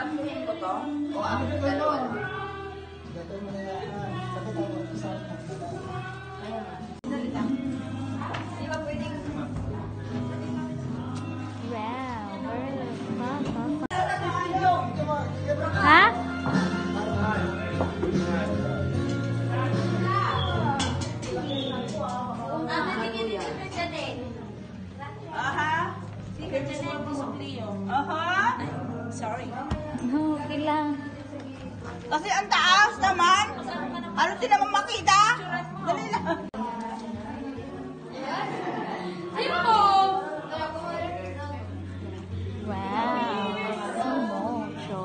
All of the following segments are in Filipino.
Asuhin ko to? O ako na dalawa lang? Gagawin mo na yan. Bakit ako isa na sila? Kaya nga. Dali lang. Di ba pwedeng... Ha? Sorry. Okay lang. Kasi ang taas naman. Ano din naman makita? Dali lang. Wow. So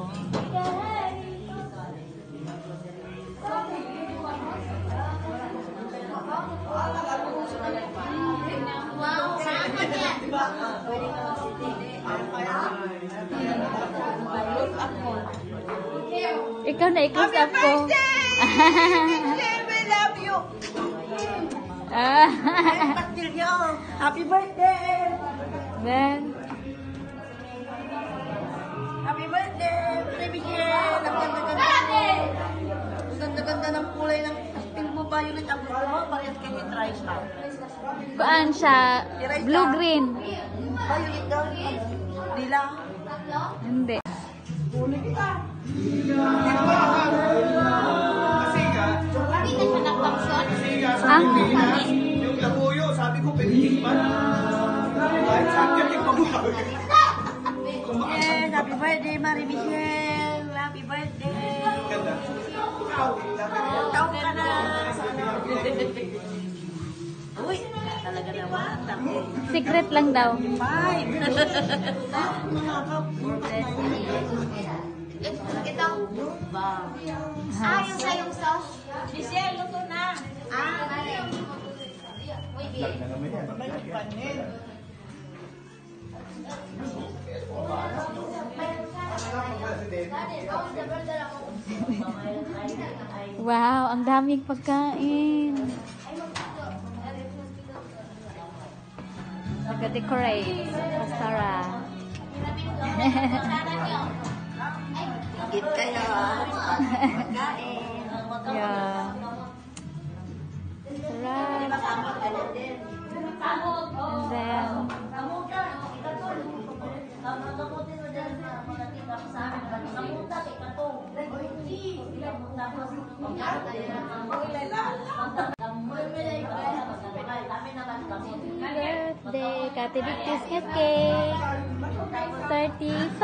ikaw na i-close up ko. We love you. Happy birthday. Then, Happy birthday. Baby Jen. Ang ganda-ganda. Ang ganda-ganda ng kulay ng pink mo violet. Ang gusto mo, parehas kayo yung try siya. kuan siya, blue-green. Violet daw. Dila. Hindi. Huli kita. Kasi nga, Ah? yung labuyo, sabi ko, pinitikman. Kahit saan ka tikman mo. Yes, happy birthday, Marie Michelle. Happy birthday. Taong ka na. Uy, talaga naman. Secret lang daw. Bye. Ito. Wow. Yung sa yung sauce. Michelle, luto na. Wow, ang daming pagkain. Nag-decorate. Pasara. Higit kayo. Pagkain. Yeah. Sarap. And then, birthday, Kati Victor's cake. 35.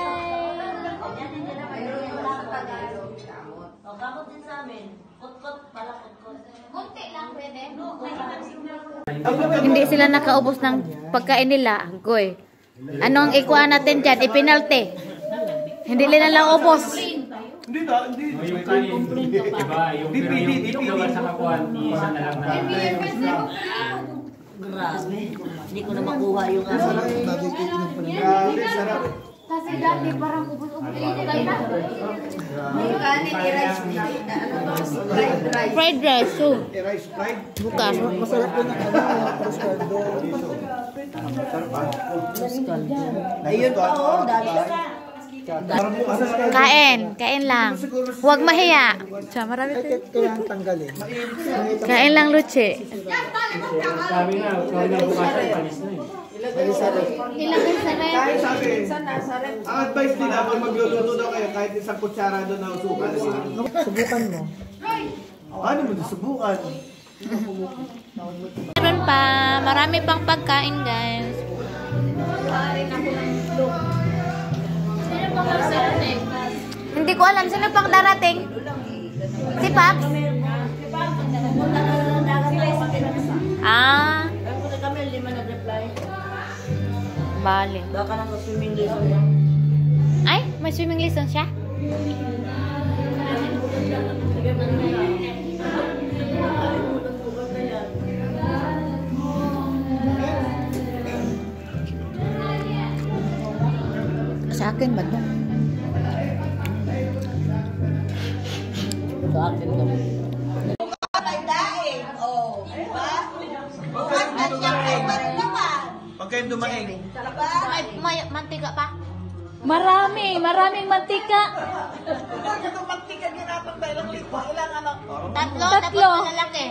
Gamot din sa amin. Kot-kot, pala kot-kot. Munti lang pwede. Hindi sila nakaubos ng pagkain nila. Goy. Anong ikuha natin dyan? Ipinalte. Hindi nila lang ubos. Hindi na, hindi. Yung kanin, diba? Yung gawa sa kakuan, isa na lang na. Grabe. Hindi ko na makuha yung ano. Grabe, sarap. Kasi dati parang ubos-ubos. Fried rice. So, Rice fried. bukas. Masarap din ang Ayun pa oh, dami ka. Kain. Kain lang. Huwag mahiya. Siya, marami tayo. Kailangan tanggalin. Kain lang, Luce. Sabi na, ikaw na bukas ay palis na eh. Ilagay sa red. Kahit sabi, ang advice nila, pag magluluto daw kayo, kahit isang kutsara doon na usukan. Subukan mo. Ano mo, subukan? Meron pa. Marami pang pagkain, guys. Hindi ko alam. Sino pang darating? Si Paps? Ah. Kami, lima nag-reply. Bale. Baka nang swimming lesson. Ay, may swimming lesson siya? Sa akin ba ito? Sa akin to. Daing. Oh, diba? At siyempre pa rin naman. Pag kayo dumaing. May mantika pa? Maraming mantika. Itong mantika ginatang dahil ang lingwa. Ilang ano? Tatlo. Tatlo. Tapos malalaki.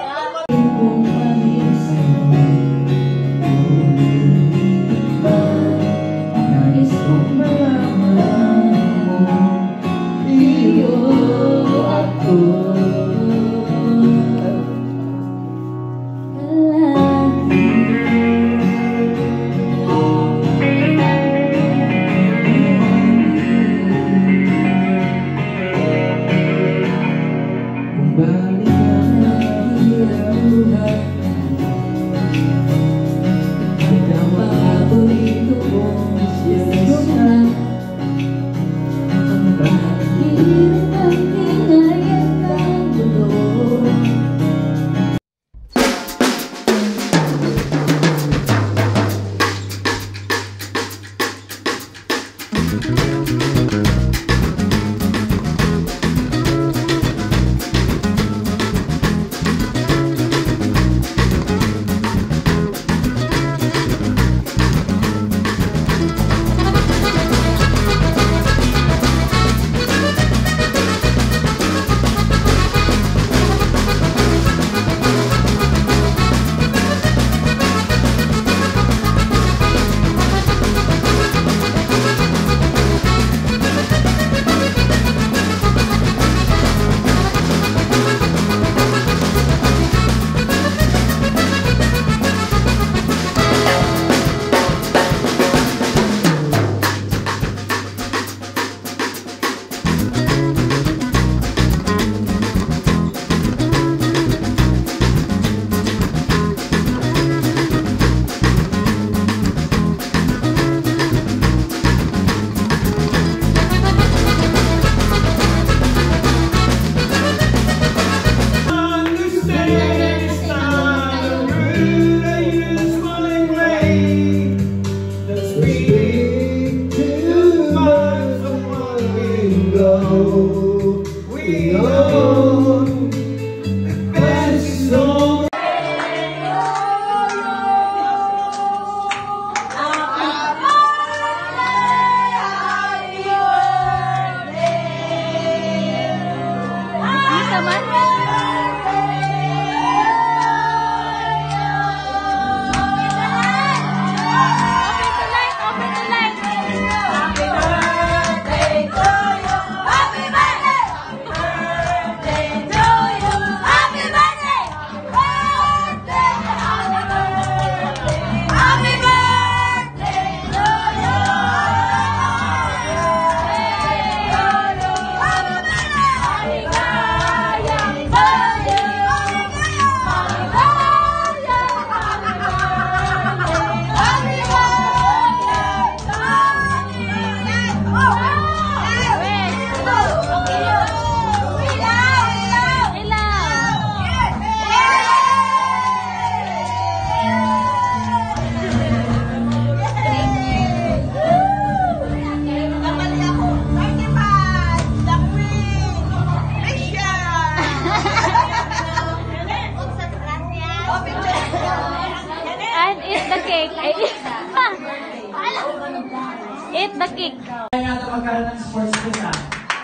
Eat the cake. Kaya natin magkaroon ng sports quiz ha.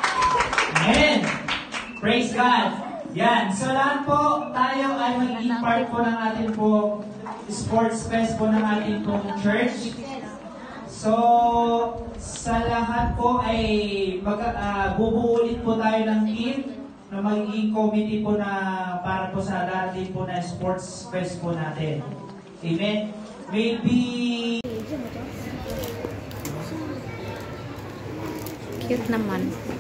Amen. Praise God. Yan. So lahat po, tayo ay magiging part po ng ating po sports fest po ng ating pong church. So, sa lahat po ay bubuo ulit po tayo ng team na magiging committee po na para po sa darating po na sports fest po natin. Amen. Maybe Cute naman.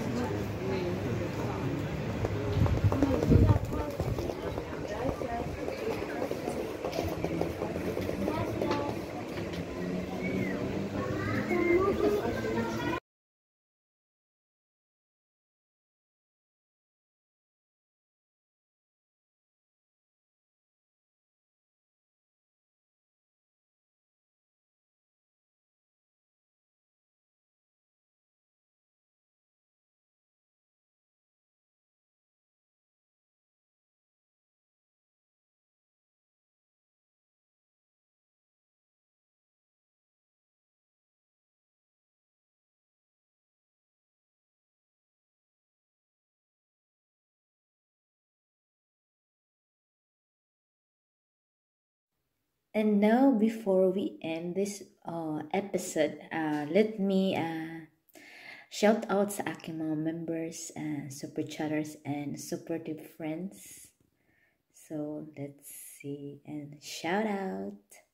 And now, before we end this episode, let me shout out sa aking mga members, super chatters, and supportive friends. So, let's see and shout out.